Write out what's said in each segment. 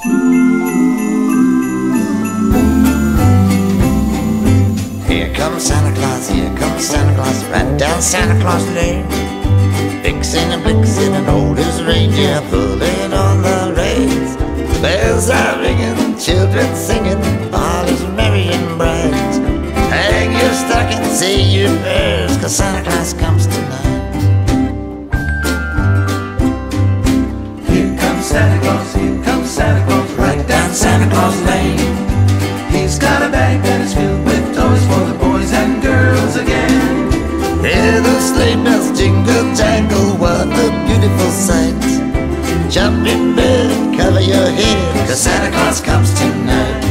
Here comes Santa Claus, right down Santa Claus Lane. Vixen and Blitzen and old as reindeer pulling on the reins. Bells are ringing, children singing, all is merry and bright. Hang your stocking, say your prayers, 'cause Santa Claus comes tonight. Here comes Santa Claus, right down Santa Claus Lane. He's got a bag that is filled with toys for the boys and girls again. Hear the sleigh bells jingle jangle, what a beautiful sight. Jump in bed, cover your head, 'cause Santa Claus comes tonight.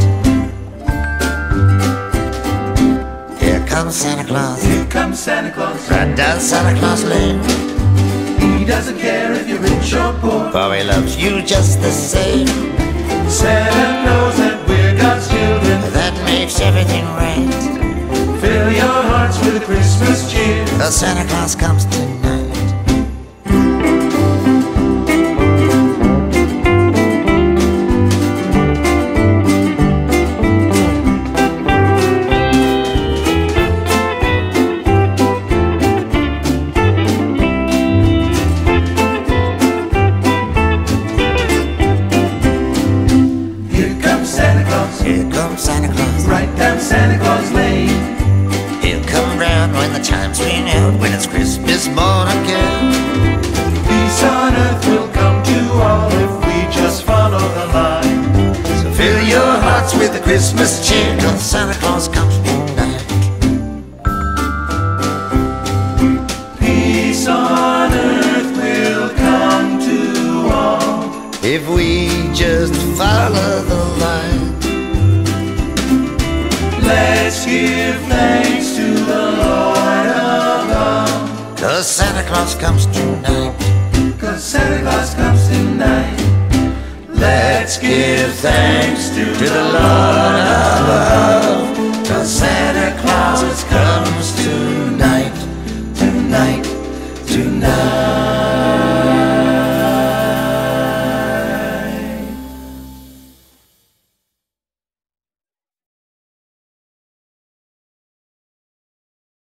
Here comes Santa Claus, right down Santa Claus Lane. He doesn't care if you're rich or poor, for he loves you just the same. Santa knows that we're God's children, that makes everything right. Fill your hearts with Christmas cheer, 'cause Santa Claus comes tonight. Here comes Santa Claus, right down Santa Claus Lane. He'll come round when the chimes ring out, when it's Christmas morn again. Peace on earth will come to all if we just follow the line. So fill your hearts with the Christmas cheer, 'cause Santa Claus comes tonight. Peace on earth will come to all if we just follow the line. Let's give thanks to the Lord above, 'cause Santa Claus comes tonight. 'Cause Santa Claus comes tonight. Let's give thanks to the Lord above, 'cause